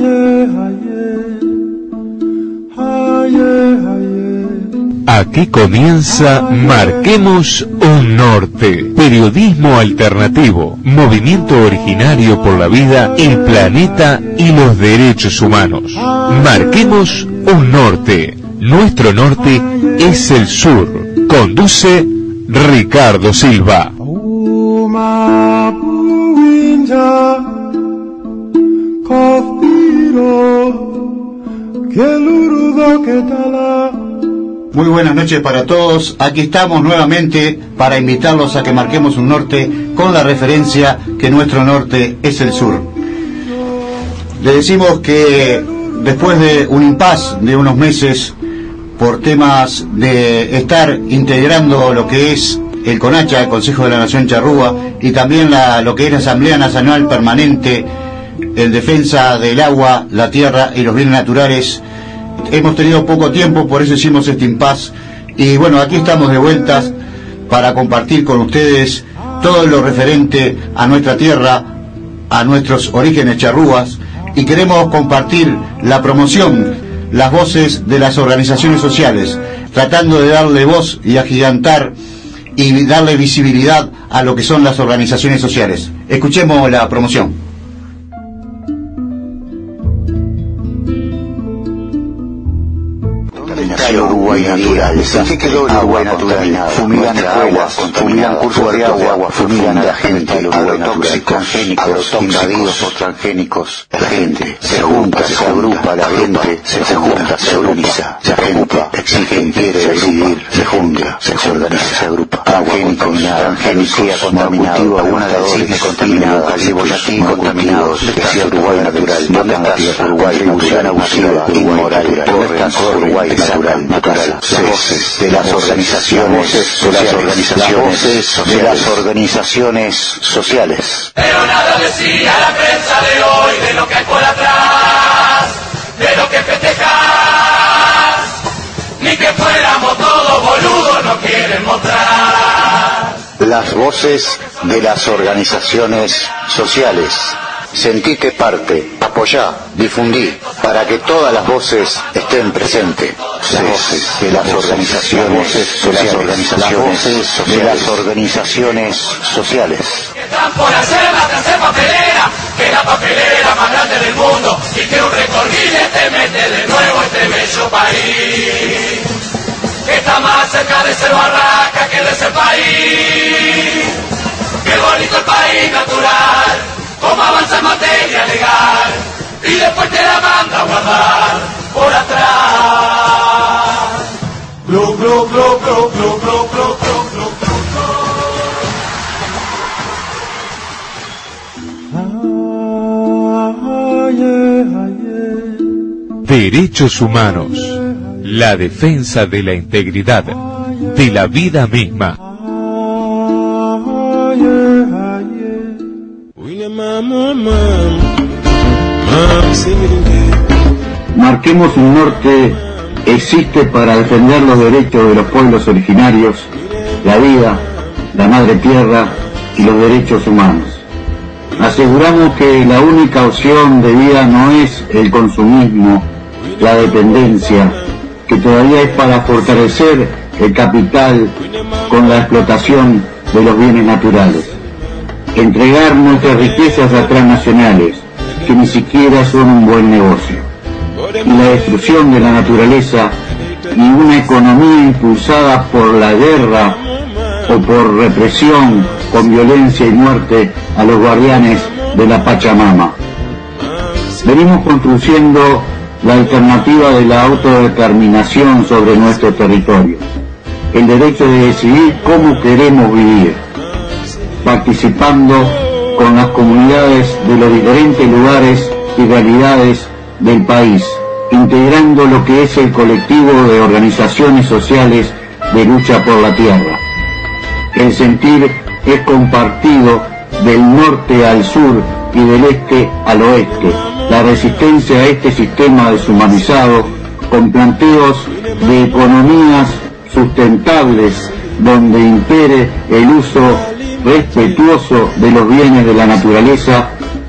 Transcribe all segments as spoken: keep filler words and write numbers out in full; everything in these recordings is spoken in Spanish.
Aquí comienza Marquemos un Norte, periodismo alternativo, movimiento originario por la vida, el planeta y los derechos humanos. Marquemos un Norte, nuestro norte es el sur. Conduce Ricardo Silva. Muy buenas noches para todos. Aquí estamos nuevamente para invitarlos a que marquemos un norte con la referencia que nuestro norte es el sur. Le decimos que después de un impasse de unos meses por temas de estar integrando lo que es el CONACHA, el Consejo de la Nación Charrúa, y también la, lo que es la Asamblea Nacional Permanente en defensa del agua, la tierra y los bienes naturales, hemos tenido poco tiempo, por eso hicimos este impasse. Y bueno, aquí estamos de vueltas para compartir con ustedes todo lo referente a nuestra tierra, a nuestros orígenes charrúas, y queremos compartir la promoción, las voces de las organizaciones sociales, tratando de darle voz y agigantar y darle visibilidad a lo que son las organizaciones sociales. Escuchemos la promoción. Uruguay natural, ¿qué quedó el Uruguay natural? Fumigan escuelas, fumigan cursos de agua, fumigan a la gente, agrotóxicos, invadidos por transgénicos. La gente se junta, se agrupa, la gente se junta, se organiza, se agrupa, exige, quiere decidir, se junta, se organiza, se agrupa. Transgénicos, transgénicos, contaminado, alguna del cisne contaminado, caliboyatí contaminados, decía Uruguay natural, ¿dónde está Uruguay? Revolución abusiva, inmoral, ¿dónde está Uruguay natural? Natural, las voces de las organizaciones, de las organizaciones, de las organizaciones sociales. Pero nada decía la prensa de hoy de lo que hay por atrás, de lo que festejas, ni que fuéramos todos boludos, no quieren mostrar. Las voces de las organizaciones sociales. Sentite parte, apoyá, difundí, para que todas las voces estén presentes. Las voces de las organizaciones sociales, las voces de las organizaciones sociales. Están por hacer la tercera papelera, que es la papelera más grande del mundo, y que un recorrido te mete de nuevo este bello país, que está más cerca de ser barraca que de ser país. Qué bonito el país natural, cómo avanza en materia legal, y después te la manda a guardar por atrás. Glu, glu, glu, glu, glu, glu, glu, glu, glu. Derechos humanos, la defensa de la integridad, de la vida misma. Marquemos un norte existe para defender los derechos de los pueblos originarios, la vida, la madre tierra y los derechos humanos. Aseguramos que la única opción de vida no es el consumismo, la dependencia, que todavía es para fortalecer el capital con la explotación de los bienes naturales. Entregar nuestras riquezas a transnacionales, que ni siquiera son un buen negocio. Y la destrucción de la naturaleza y una economía impulsada por la guerra o por represión con violencia y muerte a los guardianes de la Pachamama. Venimos construyendo la alternativa de la autodeterminación sobre nuestro territorio, el derecho de decidir cómo queremos vivir, participando con las comunidades de los diferentes lugares y realidades del país, integrando lo que es el colectivo de organizaciones sociales de lucha por la tierra. El sentir es compartido del norte al sur y del este al oeste. La resistencia a este sistema deshumanizado, con planteos de economías sustentables donde impere el uso respetuoso de los bienes de la naturaleza,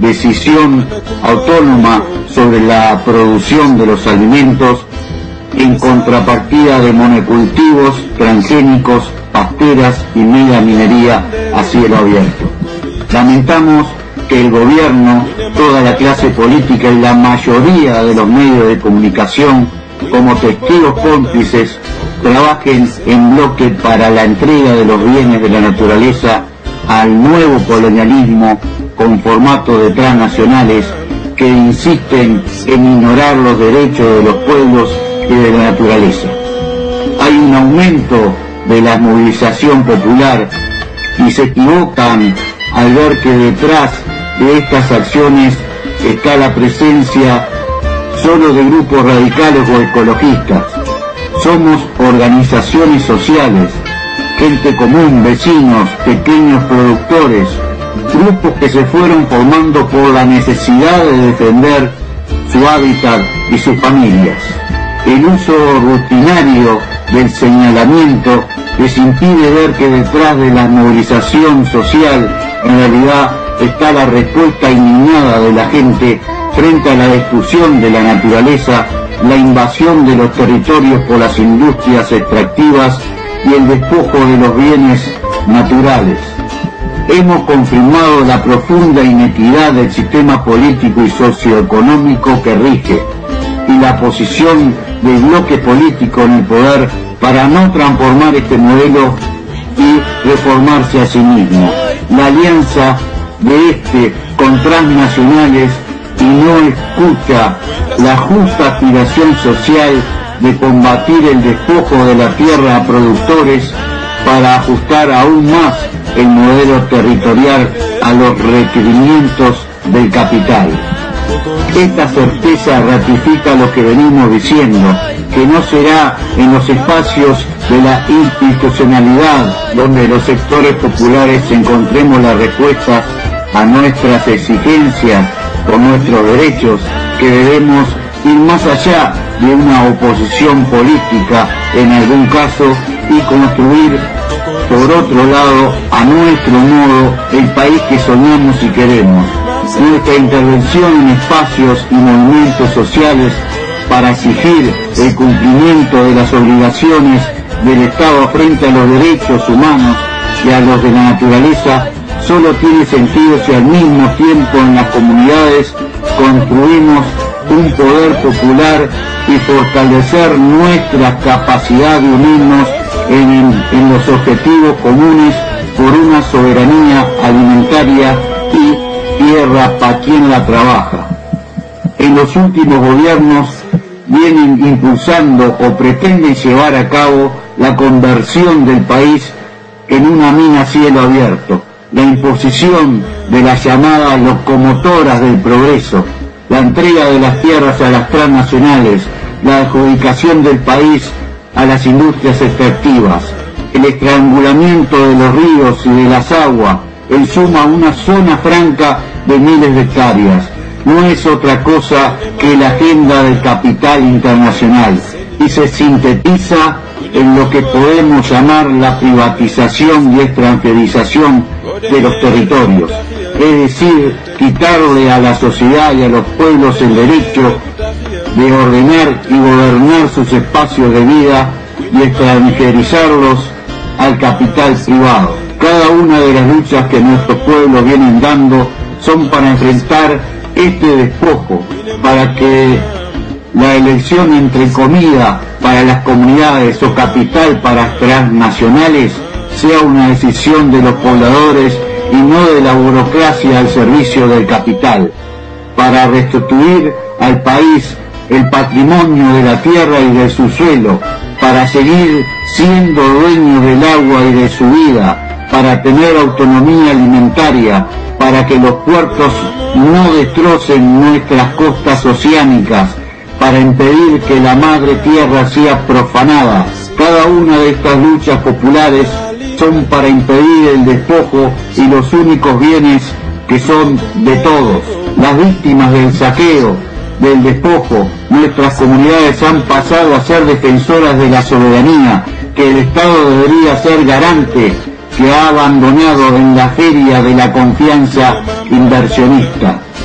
decisión autónoma sobre la producción de los alimentos, en contrapartida de monocultivos, transgénicos, pasteras y mega minería a cielo abierto. Lamentamos que el gobierno, toda la clase política y la mayoría de los medios de comunicación, como testigos cómplices, trabajen en bloque para la entrega de los bienes de la naturaleza al nuevo colonialismo con formato de transnacionales que insisten en ignorar los derechos de los pueblos y de la naturaleza. Hay un aumento de la movilización popular y se equivocan al ver que detrás de estas acciones está la presencia solo de grupos radicales o ecologistas. Somos organizaciones sociales, gente común, vecinos, pequeños productores, grupos que se fueron formando por la necesidad de defender su hábitat y sus familias. El uso rutinario del señalamiento les impide ver que detrás de la movilización social en realidad está la respuesta indignada de la gente frente a la destrucción de la naturaleza, la invasión de los territorios por las industrias extractivas y el despojo de los bienes naturales. Hemos confirmado la profunda inequidad del sistema político y socioeconómico que rige y la posición del bloque político en el poder para no transformar este modelo y reformarse a sí mismo. La alianza de este con transnacionales y no escucha la justa aspiración social de combatir el despojo de la tierra a productores para ajustar aún más el modelo territorial a los requerimientos del capital. Esta certeza ratifica lo que venimos diciendo, que no será en los espacios de la institucionalidad donde los sectores populares encontremos las respuestas a nuestras exigencias por nuestros derechos, que debemos ir más allá de una oposición política en algún caso y construir por otro lado a nuestro modo el país que soñamos y queremos. Nuestra intervención en espacios y movimientos sociales para exigir el cumplimiento de las obligaciones del Estado frente a los derechos humanos y a los de la naturaleza solo tiene sentido si al mismo tiempo en las comunidades construimos un poder popular y fortalecer nuestra capacidad de unirnos en, en los objetivos comunes por una soberanía alimentaria y tierra para quien la trabaja. En los últimos gobiernos vienen impulsando o pretenden llevar a cabo la conversión del país en una mina a cielo abierto, la imposición de las llamadas locomotoras del progreso, la entrega de las tierras a las transnacionales, la adjudicación del país a las industrias extractivas, el estrangulamiento de los ríos y de las aguas, en suma una zona franca de miles de hectáreas. No es otra cosa que la agenda del capital internacional y se sintetiza en lo que podemos llamar la privatización y extranjerización de los territorios, es decir, quitarle a la sociedad y a los pueblos el derecho de ordenar y gobernar sus espacios de vida y extranjerizarlos al capital privado. Cada una de las luchas que nuestros pueblos vienen dando son para enfrentar este despojo, para que la elección entre comida para las comunidades o capital para transnacionales sea una decisión de los pobladores y no de la burocracia al servicio del capital, para restituir al país el patrimonio de la tierra y de su suelo, para seguir siendo dueños del agua y de su vida, para tener autonomía alimentaria, para que los puertos no destrocen nuestras costas oceánicas, para impedir que la madre tierra sea profanada. Cada una de estas luchas populares son para impedir el despojo y los únicos bienes que son de todos. Las víctimas del saqueo, del despojo, nuestras comunidades han pasado a ser defensoras de la soberanía que el Estado debería ser garante, que ha abandonado en la feria de la confianza inversionista.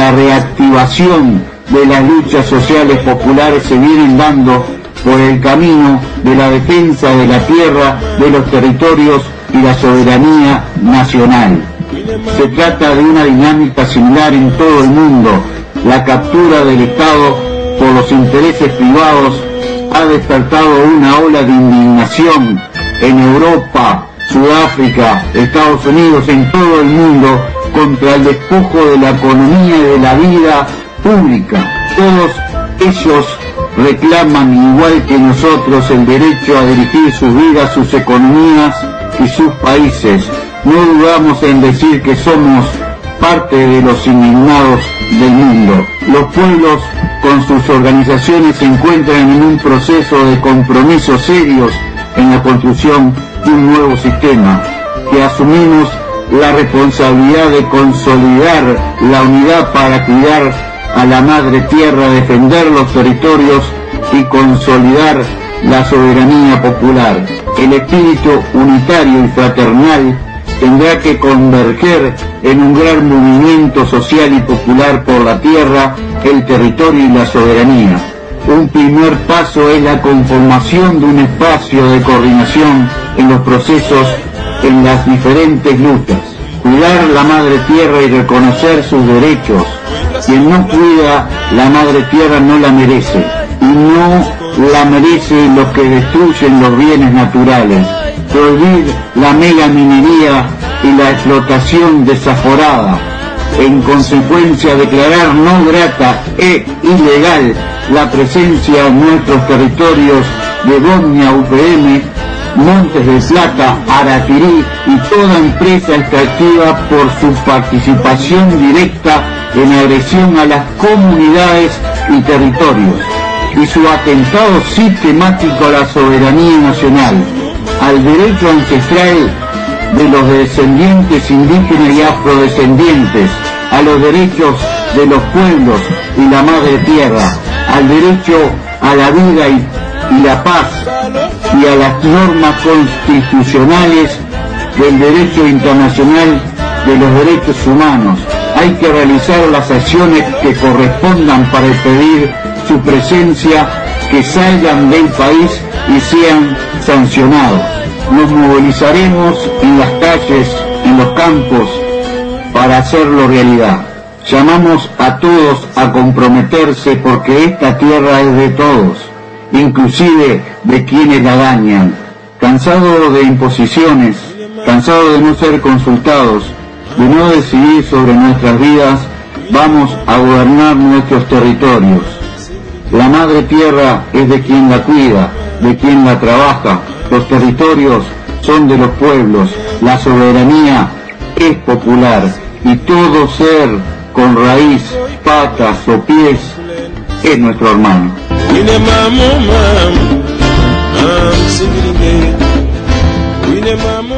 la reactivación de las luchas sociales populares se vienen dando por el camino de la defensa de la tierra, de los territorios y la soberanía nacional. Se trata de una dinámica similar en todo el mundo. La captura del Estado por los intereses privados ha despertado una ola de indignación en Europa, Sudáfrica, Estados Unidos, en todo el mundo, contra el despojo de la economía y de la vida pública. Todos ellos reclaman, igual que nosotros, el derecho a dirigir sus vidas, sus economías y sus países. No dudamos en decir que somos parte de los indignados del mundo. Los pueblos con sus organizaciones se encuentran en un proceso de compromisos serios en la construcción de un nuevo sistema, que asumimos la responsabilidad de consolidar la unidad para cuidar a la madre tierra, defender los territorios y consolidar la soberanía popular. El espíritu unitario y fraternal tendrá que converger en un gran movimiento social y popular por la tierra, el territorio y la soberanía. Un primer paso es la conformación de un espacio de coordinación en los procesos en las diferentes luchas. Cuidar la madre tierra y reconocer sus derechos. Quien no cuida la madre tierra no la merece, y no la merece los que destruyen los bienes naturales. Prohibir la megaminería y la explotación desaforada. En consecuencia, declarar no grata e ilegal la presencia en nuestros territorios de Bosnia, U P M, Montes de Plata, Araquirí y toda empresa extractiva por su participación directa en agresión a las comunidades y territorios, y su atentado sistemático a la soberanía nacional, al derecho ancestral de los descendientes indígenas y afrodescendientes, a los derechos de los pueblos y la madre tierra, al derecho a la vida y, y la paz, y a las normas constitucionales del derecho internacional de los derechos humanos. Hay que realizar las acciones que correspondan para impedir su presencia, que salgan del país y sean sancionados. Nos movilizaremos en las calles, en los campos, para hacerlo realidad. Llamamos a todos a comprometerse, porque esta tierra es de todos, inclusive de quienes la dañan. Cansado de imposiciones, cansado de no ser consultados, de no decidir sobre nuestras vidas, vamos a gobernar nuestros territorios. La madre tierra es de quien la cuida, de quien la trabaja. Los territorios son de los pueblos, la soberanía es popular, y todo ser con raíz, patas o pies es nuestro hermano. Wine mamu mam, mam singringe. Wine mamu